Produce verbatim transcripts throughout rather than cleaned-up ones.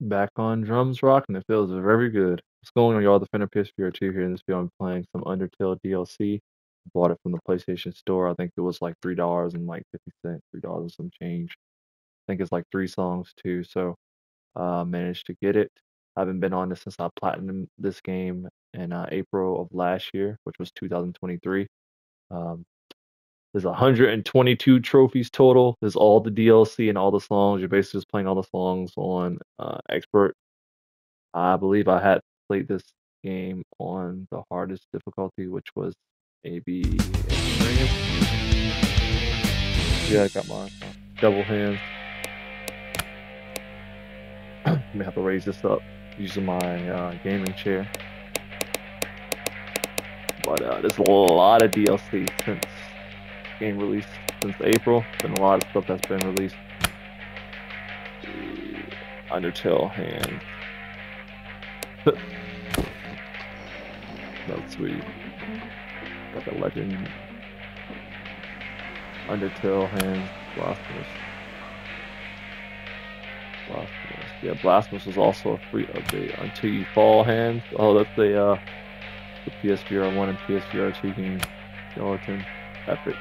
Back on drums rocking, it feels very good. What's going on, y'all? The Fender P S V R two here. In this video, I'm playing some Undertale D L C. Bought it from the PlayStation Store. I think it was like three dollars and like fifty cents, three dollars and some change. I think it's like three songs too. So, uh, managed to get it. I haven't been on this since I platinumed this game in uh, April of last year, which was two thousand twenty-three. Um, there's one hundred twenty-two trophies total. There's all the D L C and all the songs. You're basically just playing all the songs on uh, expert. I believe I had played this game on the hardest difficulty, which was maybe extreme. Yeah, I got my uh, double hands. I may have to raise this up using my uh, gaming chair. But uh, there's a lot of D L C since game release, since April. Been a lot of stuff that's been released. The Undertale hands. That's sweet. Got the legend. Undertale hands. Blasphemous. Blasphemous. Yeah, Blasphemous was also a free update. Until You Fall hands. Oh, that's the uh, the P S V R one and P S V R two game. Skeleton. Epic.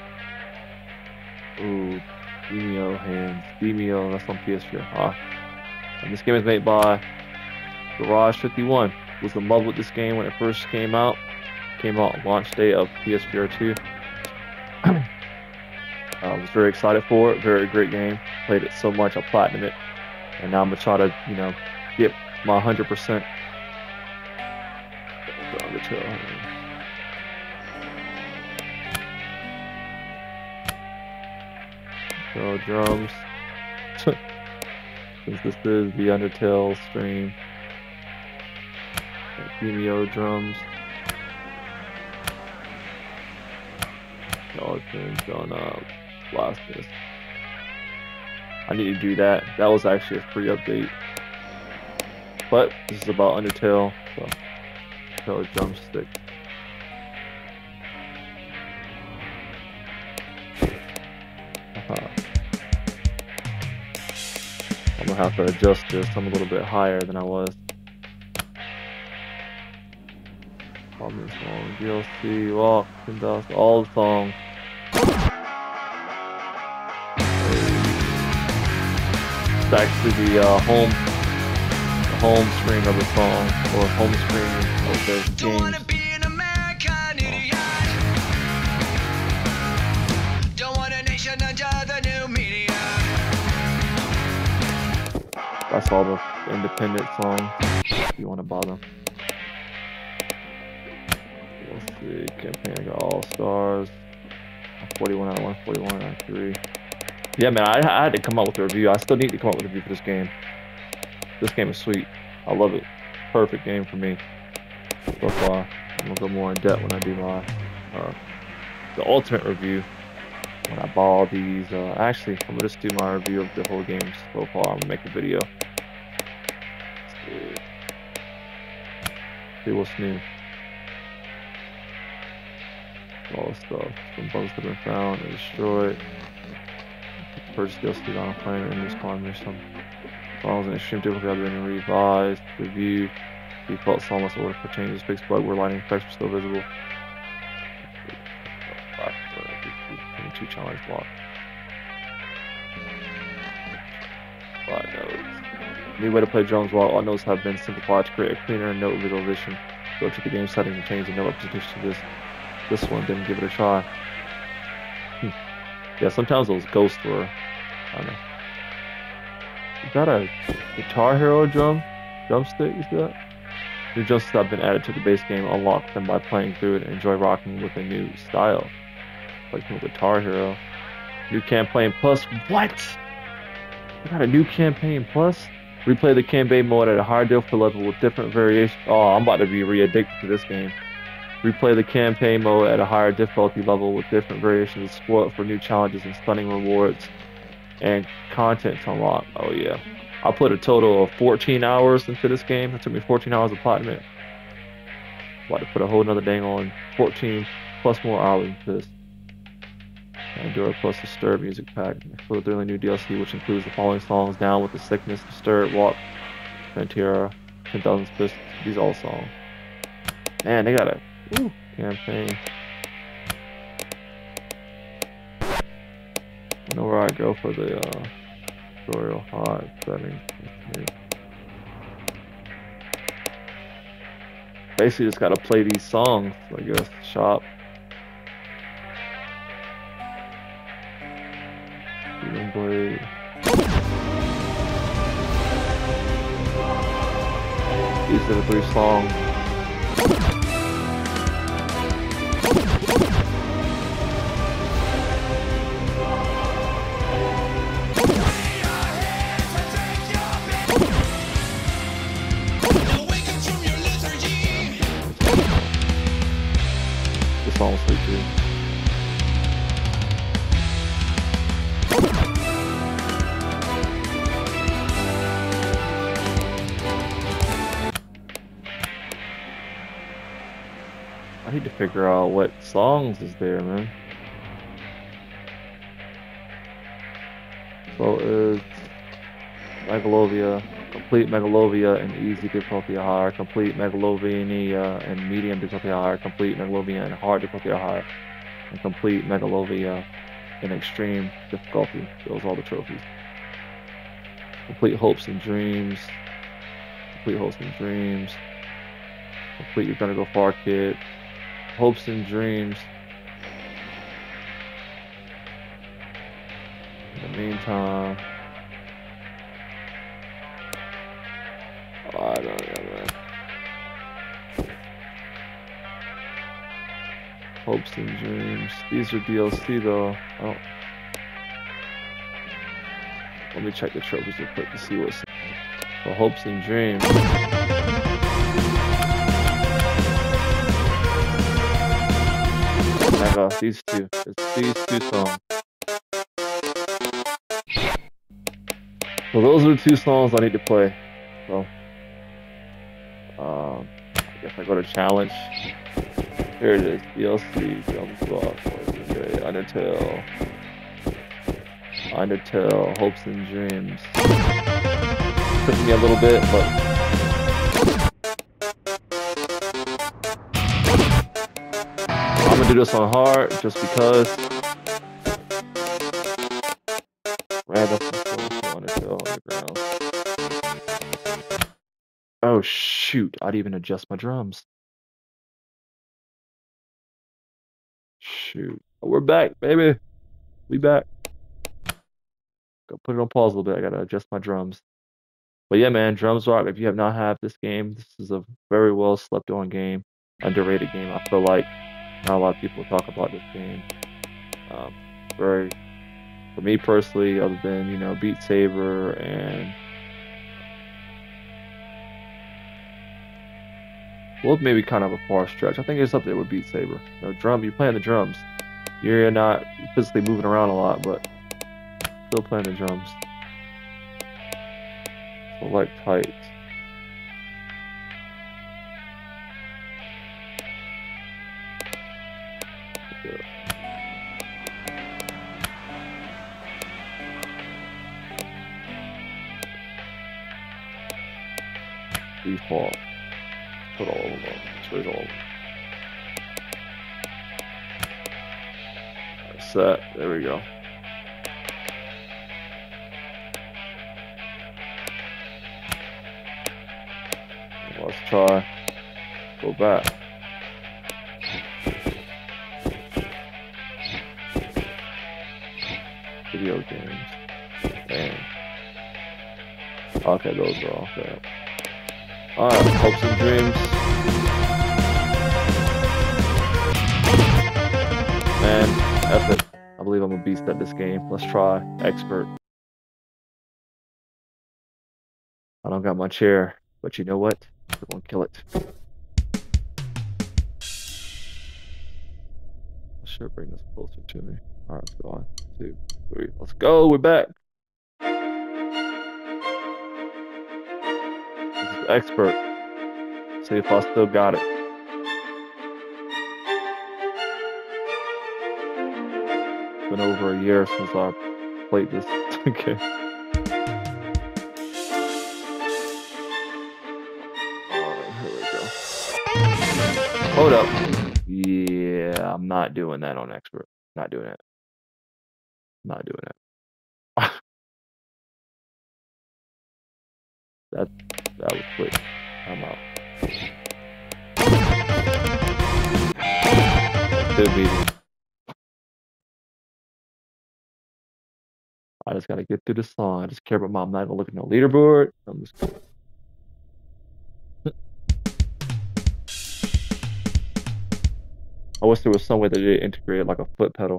Ooh, Demeo hands. Demeo, that's on P S V R. Ah. And this game is made by Garage fifty-one. Was in love with this game when it first came out. Came out on launch day of P S V R two. I was very excited for it. Very great game. Played it so much I platinumed it. And now I'm gonna try to, you know, get my one hundred percent. So drums. Since this is the Undertale stream. Demeo drums. Skeletons on uh, Blasphemous. I need to do that. That was actually a free update. But this is about Undertale, so Undertale drumstick. Uh-huh. I'm gonna have to adjust this. I'm a little bit higher than I was. All the songs, D L C, Walk, and Dust, all the songs. It's actually the uh, home, the home screen of the song, or home screen of the game. That's all the independent songs, if you want to buy them. Let's see, campaign, I got All Stars, forty-one out of one, forty-one out of three. Yeah, man, I, I had to come up with a review. I still need to come up with a review for this game. This game is sweet. I love it. Perfect game for me so far. I'm gonna go more in depth when I do my uh, the ultimate review. When I buy all these, uh, actually, I'm gonna just do my review of the whole game so far. I'm gonna make a video. Let's see, see what's new. All the stuff. Some bugs have been found and destroyed. Purchase D L C on a planet and respawn mission. Songs and extreme difficulty have been revised. Review. Default song must order for changes. Fixed bug where lighting effects are still visible. Two challenge block. Five notes. New way to play drums while all notes have been simplified to create a cleaner note visualization. Go to the game settings and change the note representation to this. This one, then give it a try. Hmm. Yeah, sometimes those ghosts were, I don't know. Is that a Guitar Hero drum? Drumstick, is that? New drumsticks have been added to the base game. Unlock them by playing through it and enjoy rocking with a new style. Like from Guitar Hero. New campaign plus. What? I got a new campaign plus? Replay the campaign mode at a higher difficulty level with different variations. Oh, I'm about to be re-addicted to this game. Replay the campaign mode at a higher difficulty level with different variations of sport for new challenges and stunning rewards and content to unlock. Oh yeah. I put a total of fourteen hours into this game. It took me fourteen hours of platinum. About to put a whole nother dang on fourteen plus more hours into this. Endure plus Disturb music pack. For the new D L C, which includes the following songs: Down with the Sickness, Disturb, Walk, Frontier, ten thousand Pistols. These all songs. Man, they got a ooh, campaign. I know where I go for the uh, tutorial hot settings. Basically, just gotta play these songs. I guess shop. Freedom Blade. These are the three songs. This song's so good. I need to figure out what songs is there, man. So it's Megalovia, complete Megalovia and easy difficulty higher, complete Megalovania and medium difficulty higher, complete Megalovia and hard difficulty higher, and complete Megalovia in extreme difficulty. Those are all the trophies. Complete Hopes and Dreams. Complete Hopes and Dreams. Complete You're Gonna Go Far Kid. Hopes and Dreams. In the meantime, oh, I don't know, man. Hopes and Dreams. These are D L C though. I don't. Let me check the trophies real quick to see what's. So Hopes and Dreams. Mega, these two. It's these two songs. So those are the two songs I need to play. So, um, I guess I go to challenge. Here it is. D L C, Jump Squad, okay, Undertale, Undertale, Hopes and Dreams. Took me a little bit, but. I'm gonna do this on hard just because. Random Undertale Underground. Oh shoot, I'd even adjust my drums. Shoot. Oh, we're back, baby. We back. Go put it on pause a little bit. I gotta adjust my drums. But yeah, man, Drums Rock. If you have not had this game, this is a very well slept on game, underrated game. I feel like not a lot of people talk about this game. Um, very, for me personally, other than you know Beat Saber and well, maybe kind of a far stretch. I think it's up there with Beat Saber. You know, drum. You're playing the drums. You're not physically moving around a lot, but still playing the drums. Select tight. Default. Put all of them on. Choose all of them. Set. There we go. Let's try. Go back. Video games. Damn. Okay, those are all okay. Alright, Hopes and Dreams. Man, F it. I believe I'm a beast at this game. Let's try. Expert. I don't got my chair, but you know what? We're gonna kill it. I should bring this closer to me. Alright, let's go on. Two, three. Let's go. We're back. This is Expert. See if I still got it. It's been over a year since I played this game. Hold up. Yeah, I'm not doing that on expert. Not doing it. Not doing it. that that was quick. I'm out. Good meeting. I just gotta get through the song. I just care about my. I'm not gonna look at no leaderboard. I'm just. I wish there was some way that they integrated like a foot pedal.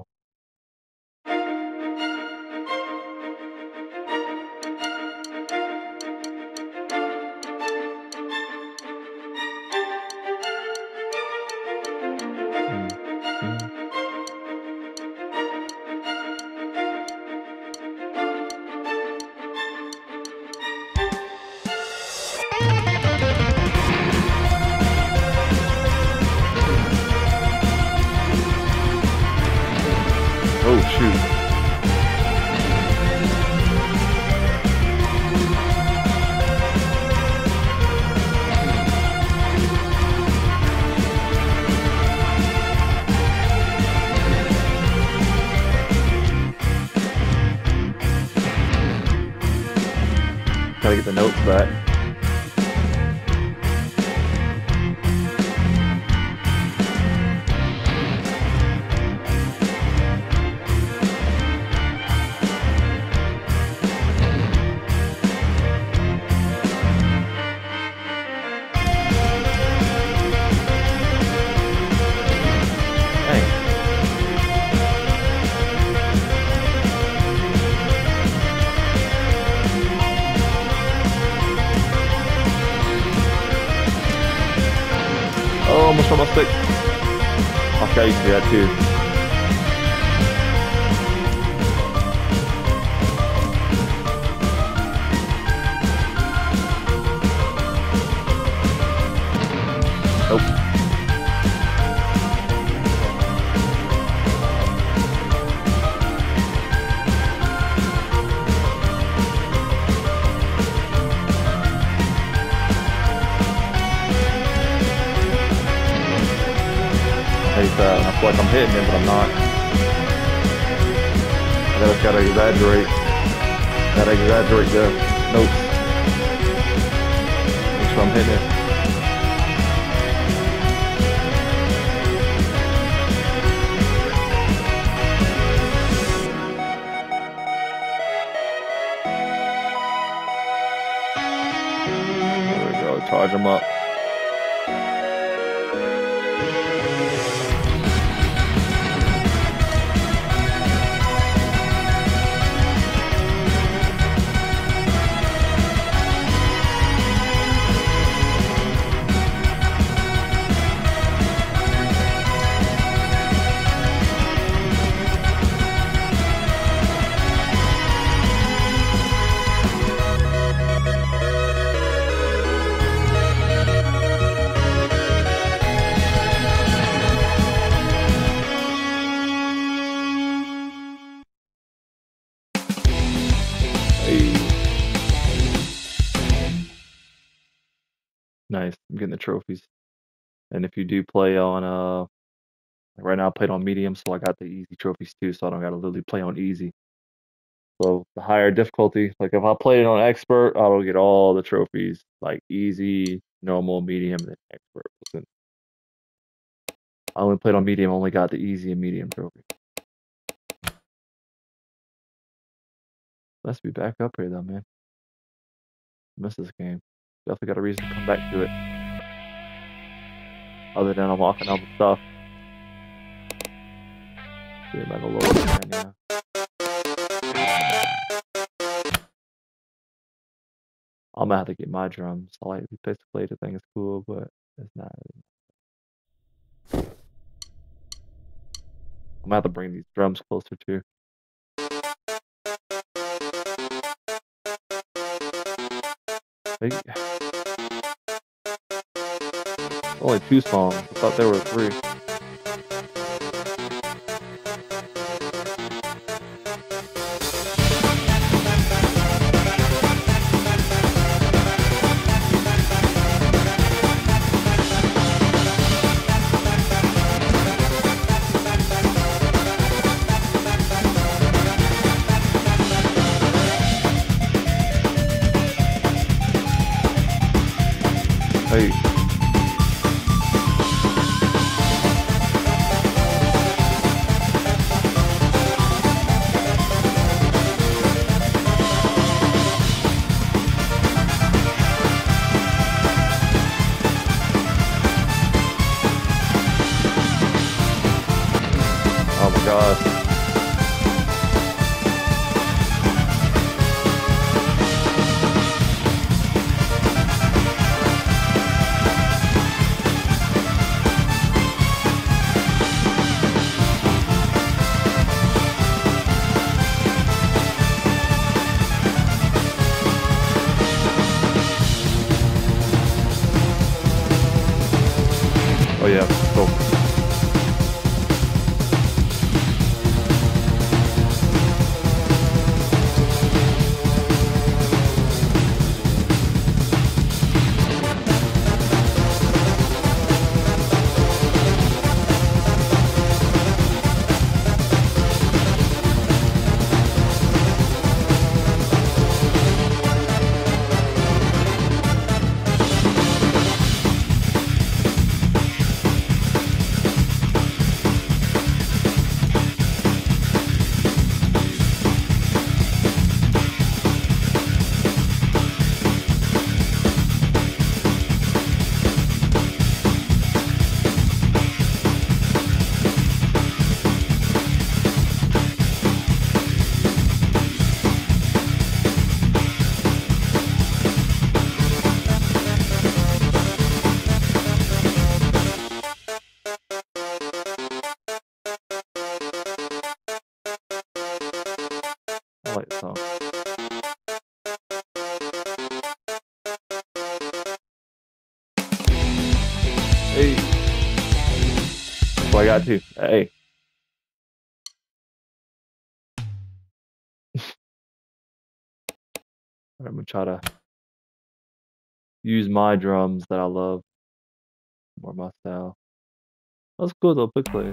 Oh shoot. Gotta get the notes back. Oh, almost on my stick. Okay, I used to do that too. Nope. That. I feel like I'm hitting it, but I'm not. I just gotta exaggerate. Gotta exaggerate the notes. Make sure I'm hitting it. There we go. Charge them up. Nice. I'm getting the trophies. And if you do play on uh right now I played on medium, so I got the easy trophies too, so I don't gotta literally play on easy. So the higher difficulty, like if I played it on expert, I will get all the trophies, like easy, normal, medium, and expert. Listen, I only played on medium, only got the easy and medium trophy. Let's be back up here though, man. Miss this game. Definitely got a reason to come back to it. Other than I'm walking out the stuff. See if I can load it again, yeah. I'm gonna have to get my drums. I like the bass play, the thing is cool, but it's not. I'm gonna have to bring these drums closer too. Maybe. Only two songs. I thought there were three. Hey. Oh my god. Oh yeah, so I like the song. Hey. So I got two. Hey. I'm gonna try to use my drums that I love. More my style. That's cool though, quickly.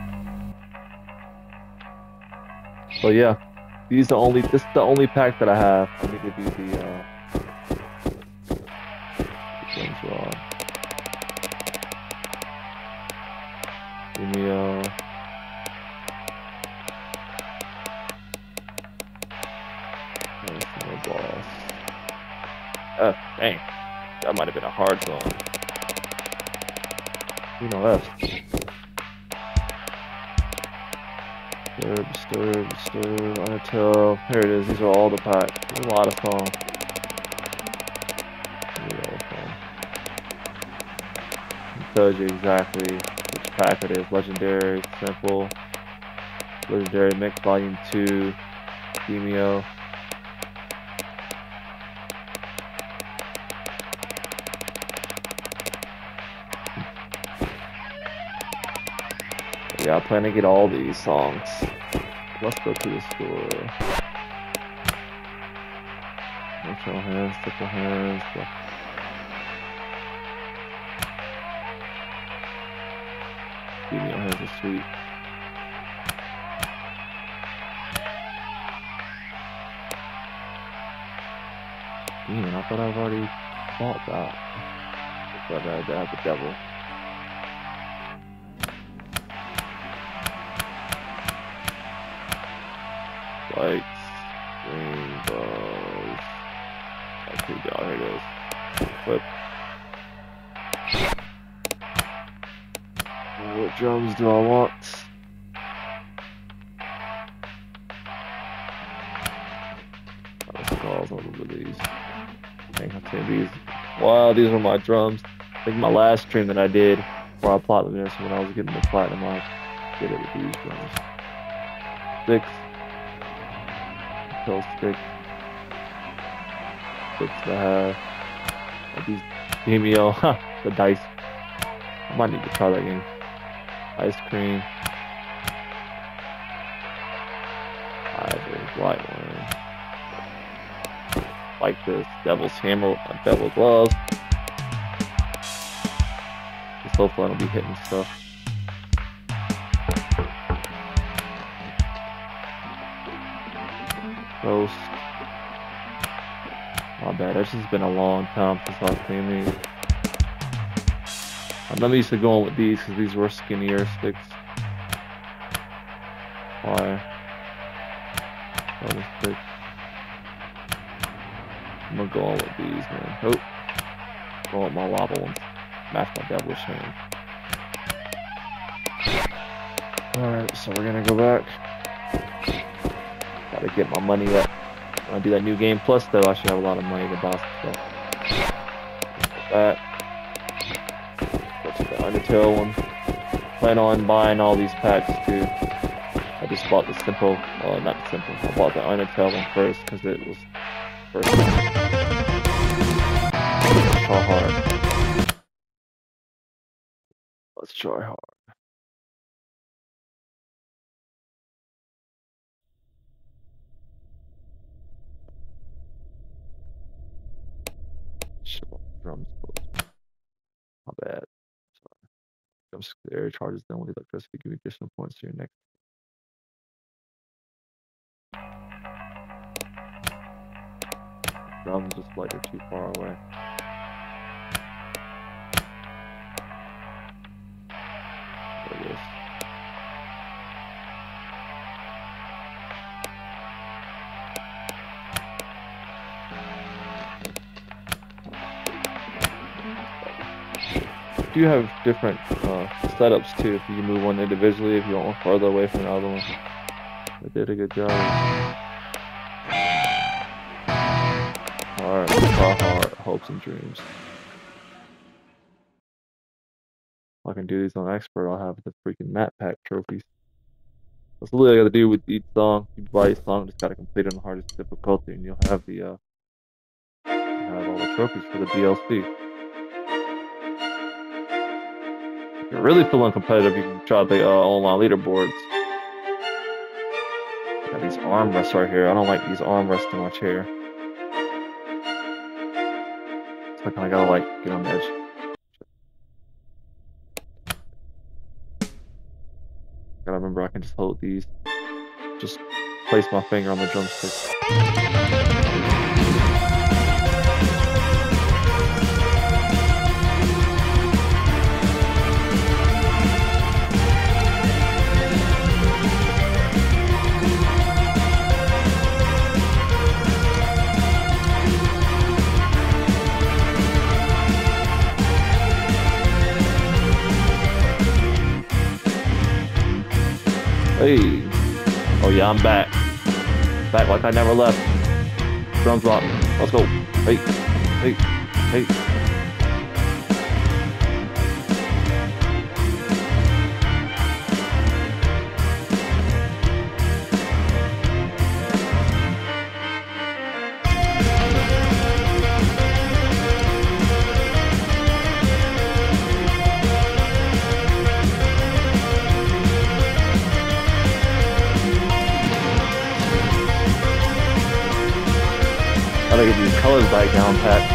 So yeah. These the only this is the only pack that I have. I need to do the uh drums raw. Give me uh no boss. Uh dang. That might have been a hard song. You know F. Disturb, disturb, disturb, Undertale. Here it is. These are all the packs. There's a lot of songs. It tells you exactly which pack it is. Legendary, Simple, Legendary Mix Volume two, Demio. Yeah, I plan to get all these songs. Let's go to the store. Virtual hands, triple hands. Demio hands are sweet. Demon, I thought I've already bought that. But I had the devil. Lights, rainbows. Okay, God, here it is. Flip. What drums do I want? Let's call some of these. Dang, I can't these. Wow, these are my drums. I think my last stream that I did, where I platinum this when I was getting the platinum, I did it with these drums. Six. Kill stick. Six that have these Demio, huh, the dice. I might need to try that game. Ice cream. Ivory, light one. Like this. Devil's hammer, uh, Devil's gloves. Just hopefully I don't be hitting stuff. Ghost. My bad, it's just been a long time since I've seen these. I'm used to going with these because these were skinnier sticks. Why? Other sticks. I'm gonna go on with these, man. Nope. Go with my lava ones. Match my devilish hand. Alright, so we're gonna go back. Gotta get my money up. When I do that new game plus though, I should have a lot of money to buy some stuff. That. Go to the Undertale one. Plan on buying all these packs too. I just bought the simple, well not the simple, I bought the Undertale one first because it was first one. Let's try hard. Let's try hard. Drums. My bad. Sorry. Jump scare charges down with electricity, give you additional points to your next. Drums just like they're too far away. There it is. Do have different uh, setups too. If you can move one individually, if you want one farther away from the other one. They did a good job. Alright, try hard, hopes and dreams. If I can do these on expert, I'll have the freaking map pack trophies. That's literally all I gotta do with each song. You buy each song, just gotta complete it on the hardest difficulty, and you'll have the uh, have all the trophies for the D L C. If you're really feeling competitive, you can try the uh, online leaderboards. Got these armrests right here. I don't like these armrests in my chair. So I kind of gotta like get on the edge. Gotta remember I can just hold these. Just place my finger on the drumstick. Hey. Oh yeah, I'm back. Back like I never left. Drums rock. Let's go. Hey. Hey. Hey. Gotta get these colors back down pat.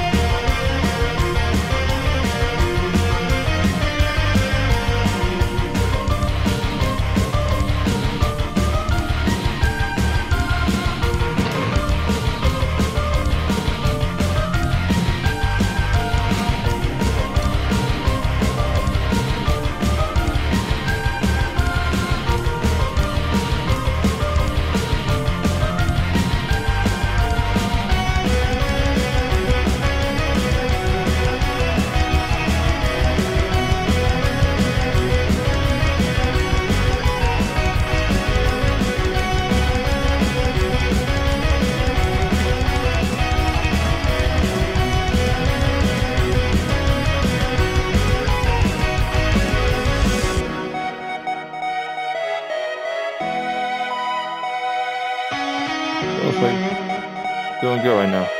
Looks like doing good right now.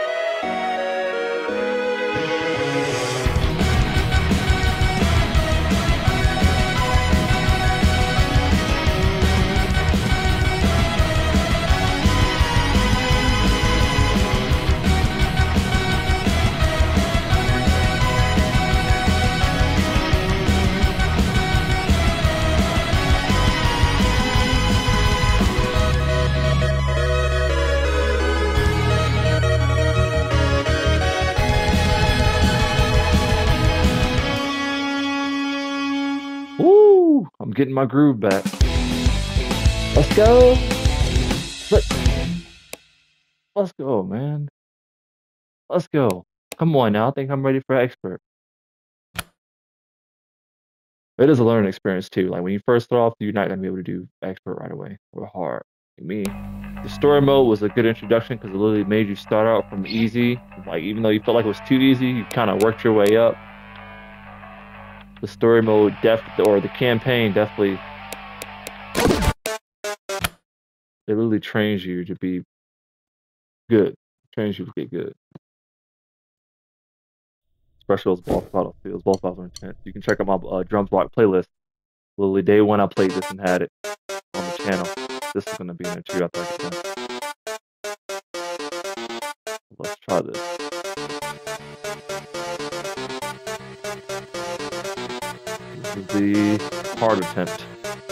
getting my groove back. Let's go. Let's, let's go, man. Let's go. Come on now. I think I'm ready for expert. It is a learning experience too. Like when you first start off, you're not gonna be able to do expert right away or hard. Like me, the story mode was a good introduction because it literally made you start out from easy. Like even though you felt like it was too easy, you kind of worked your way up. The story mode def or the campaign definitely it really trains you to be good. It trains you to get good. Especially those boss battlefields. Boss battles are intense. You can check out my uh, Drums Rock playlist. Literally day one I played this and had it on the channel. This is gonna be in there too after I get done. Let's try this. This is the hard attempt.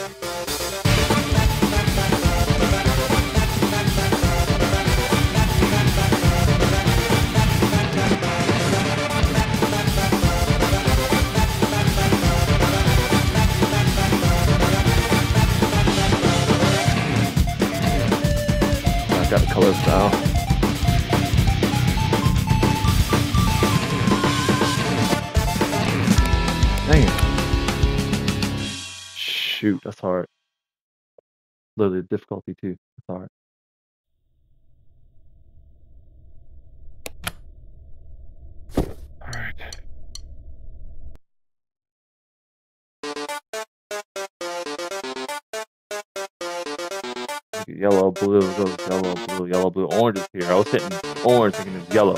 Got the color style. Dang it. Shoot, that's hard. Literally the difficulty too. That's hard. Alright. Yellow, blue, goes yellow, blue, yellow, blue. Orange is here. I was hitting orange thinking it's yellow.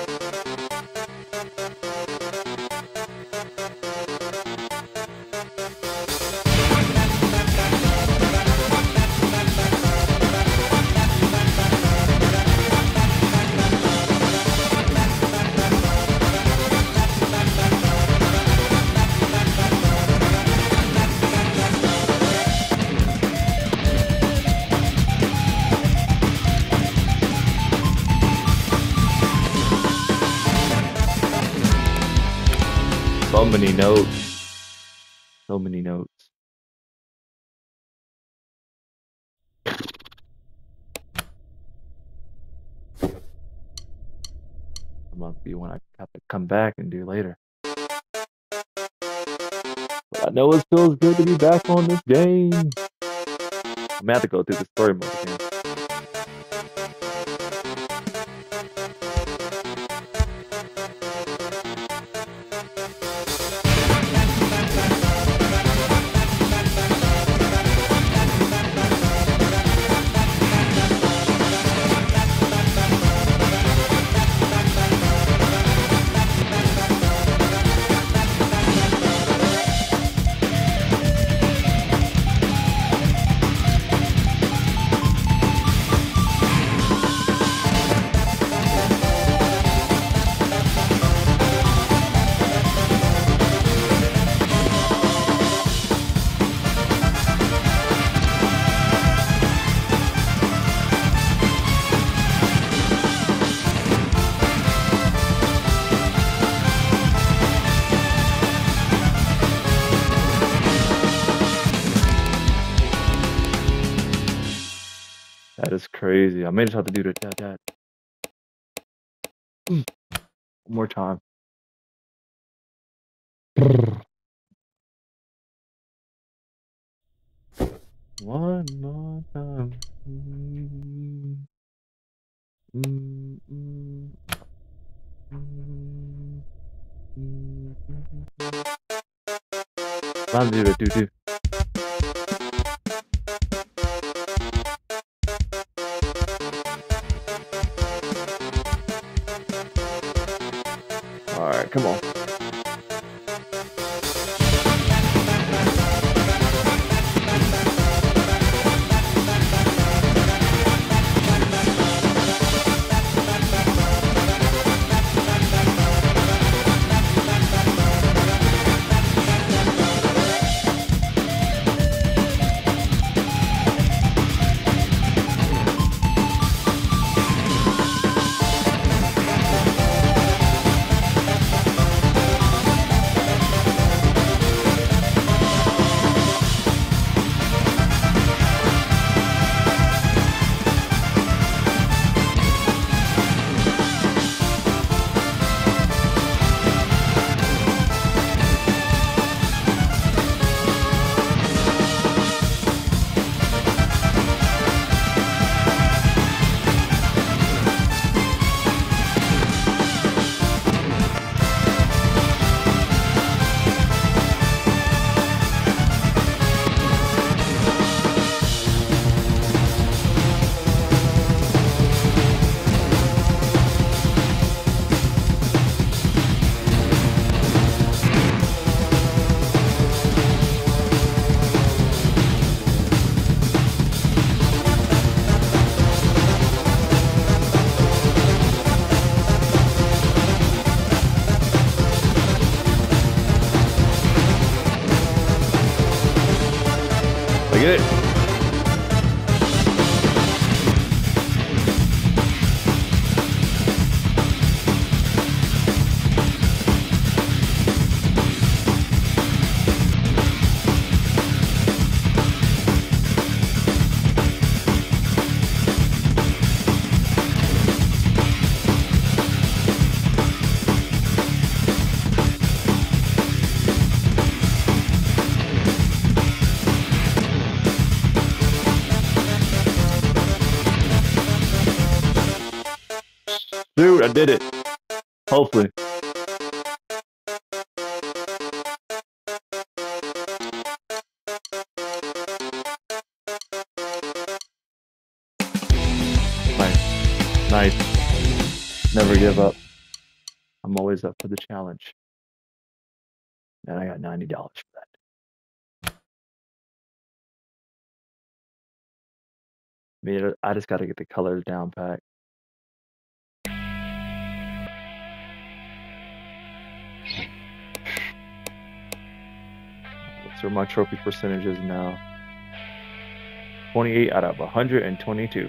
So many notes. So many notes. That must be one I have to come back and do later. But I know it feels good to be back on this game. I'm gonna have to go through the story mode again. That is crazy. I may just have to do that. that, that. One more time. One more time. Mm, mm, mm, mm, mm, mm. Time to do it, do do. All right, come on. get it. Dude, I did it. Hopefully. Nice. Nice. Never give up. I'm always up for the challenge. And I got ninety dollars for that. I mean, I just got to get the colors down pat. So my trophy percentages now. twenty-eight out of one hundred twenty-two.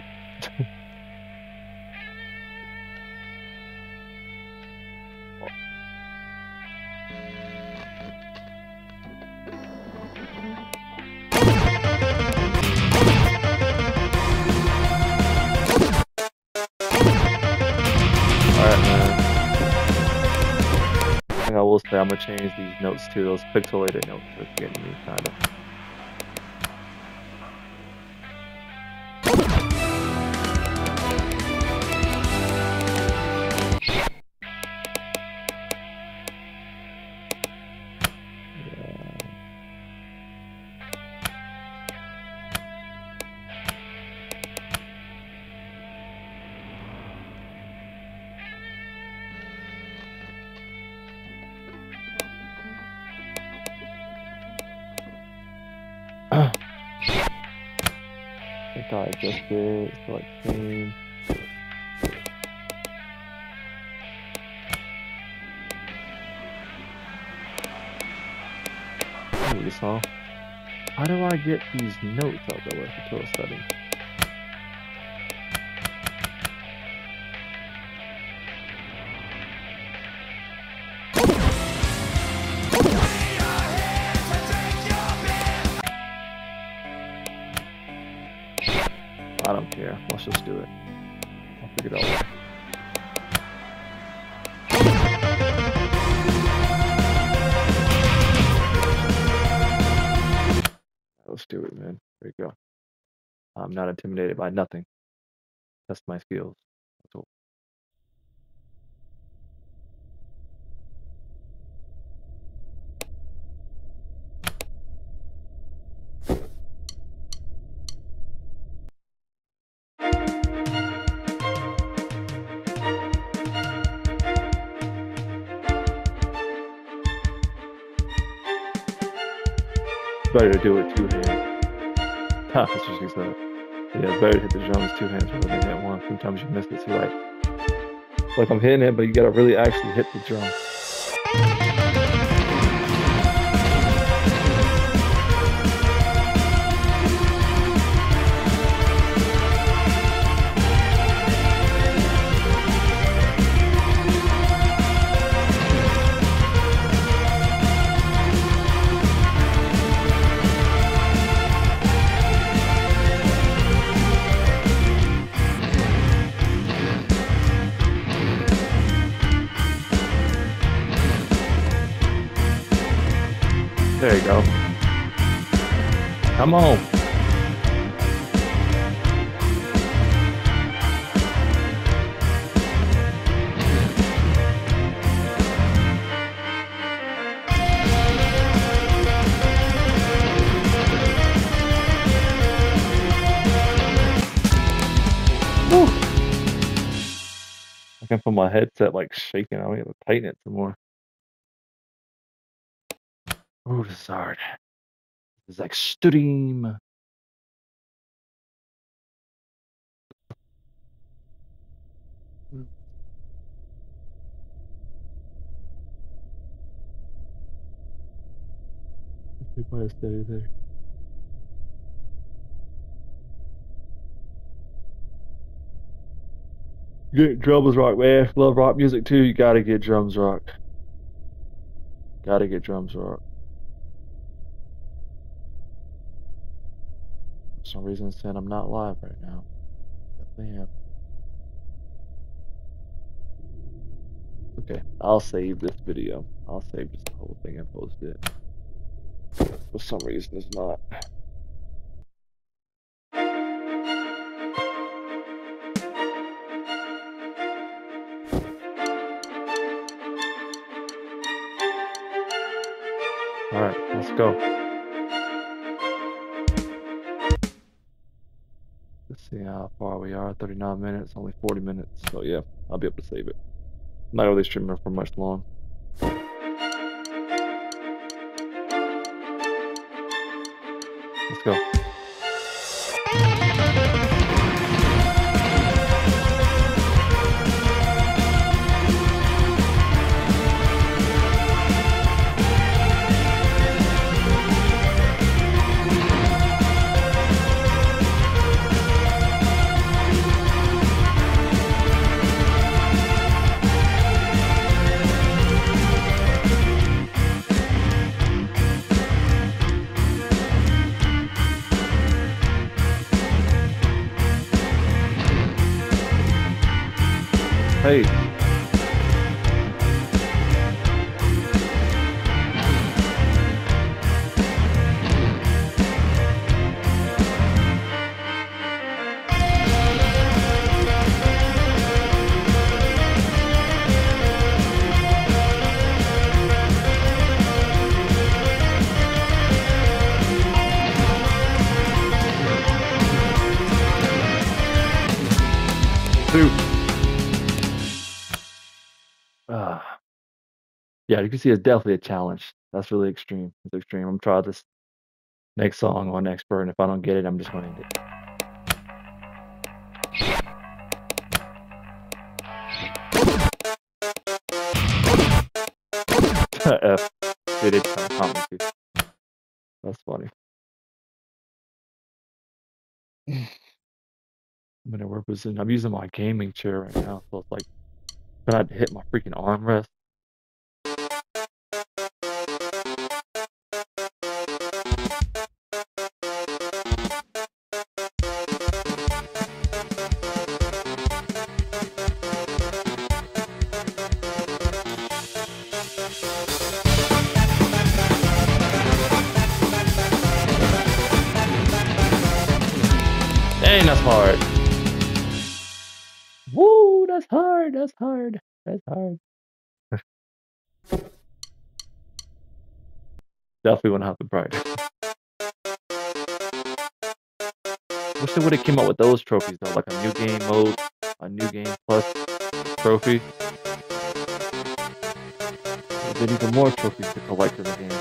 Alright, man. I think I will say I'm gonna change these notes to those pixelated notes. That's getting me kind of. I think I adjusted select scene. Ooh, this song. How do I get these notes out the way for total settings? I don't care. Let's just do it. I'll figure it out. Let's do it, man. There you go. I'm not intimidated by nothing. Test my skills. That's all. Better to do it two hands. Ha, that's what she said. Yeah, it's better to hit the drums two hands rather than hit one. Sometimes you miss it, so like, like I'm hitting it, but you gotta really actually hit the drum. There you go. Come on. Woo. I can feel my headset like shaking. I don't have to tighten it some more. Oh, this is hard. This is extreme. Everybody stay there. Get drums rock, man. Love rock music too. You gotta get drums rock. Gotta get drums rock. For some reason, it's saying I'm not live right now. Definitely am. Okay, I'll save this video. I'll save just the whole thing and post it. For some reason, it's not. Alright, let's go. Let's see how far we are. thirty-nine minutes, only forty minutes. So yeah, I'll be able to save it. I'm not really streaming for much long. Let's go. Hey. Two. Uh, yeah, you can see it's definitely a challenge. That's really extreme. It's extreme. I'm trying this next song on Expert, and if I don't get it, I'm just going to end it. F. It is kind of comic too. That's funny. I'm in a work position. I'm using my gaming chair right now, so it's like I had to hit my freaking armrest. Dang, that's hard. Woo, that's hard, that's hard, that's hard. Definitely wouldn't have to practice. Wish they would have came out with those trophies though, like a new game mode, a new game plus trophy. There's even more trophies to collect in the game.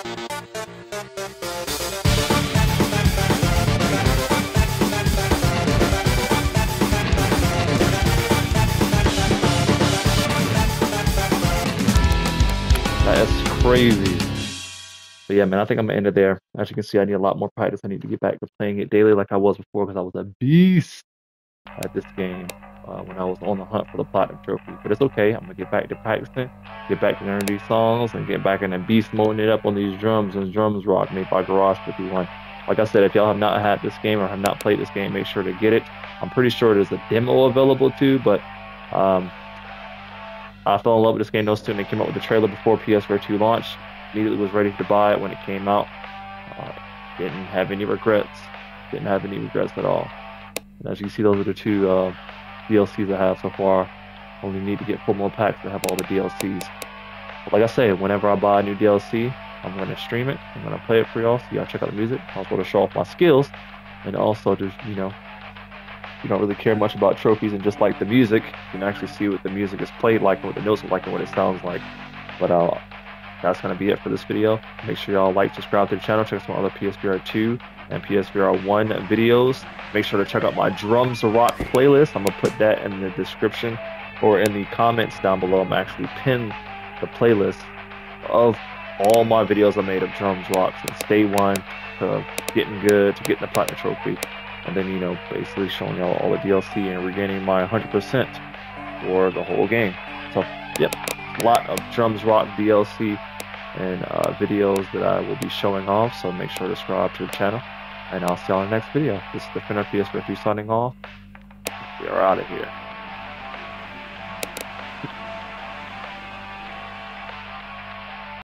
That's crazy. But yeah, man, I think I'm gonna end it there. As you can see, I need a lot more practice. I need to get back to playing it daily like I was before, because I was a beast at this game uh, when I was on the hunt for the platinum trophy. But it's okay. I'm gonna get back to practicing, get back to learning these songs, and get back in and beast moding it up on these drums and drums rock made by Garage fifty-one. Like I said, if y'all have not had this game or have not played this game, make sure to get it. I'm pretty sure there's a demo available too, but um, I fell in love with this game. Those two, and they came out with the trailer before P S V R two launched. Immediately was ready to buy it when it came out. Uh, didn't have any regrets. Didn't have any regrets at all. And as you can see, those are the two uh, D L Cs I have so far. Only need to get four more packs to have all the D L Cs. But like I said, whenever I buy a new D L C, I'm going to stream it. I'm going to play it for y'all, so y'all check out the music. I was going to show off my skills, and also just, you know, you don't really care much about trophies and just like the music, you can actually see what the music is played like, and what the notes are like, and what it sounds like. But uh, that's going to be it for this video. Make sure y'all like, subscribe to the channel, check out some other P S V R two and P S V R one videos. Make sure to check out my Drums Rock playlist. I'm going to put that in the description or in the comments down below. I'm actually pin the playlist of all my videos I made of Drums Rock since day one to getting good, to getting the platinum trophy. And then, you know, basically showing y'all all the D L C and regaining my one hundred percent for the whole game. So, yep, a lot of Drums Rock D L C and uh, videos that I will be showing off, so make sure to subscribe to the channel, and I'll see you on the next video. This is the Finner P S Refuge signing off. We are out of here.